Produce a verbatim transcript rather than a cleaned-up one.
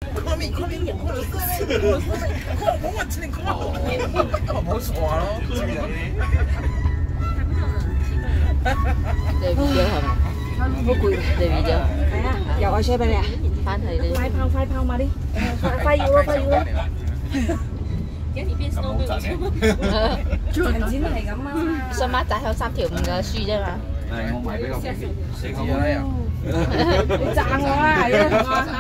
看面看面，看到色咩？看色咩？看我我真係看到，啊冇錯咯， 你 video 係咪？好攰，你 video。 係啊，由我 share 俾你啊。 翻去你。 快跑快跑嘛啲，快快要咯快要咯。 咁好賺嘅。 銀錢係咁啊。 信孖仔有三條五嘅書啫嘛。 係我買俾個 B B，食咗啦又。 你讚我啦，係啊。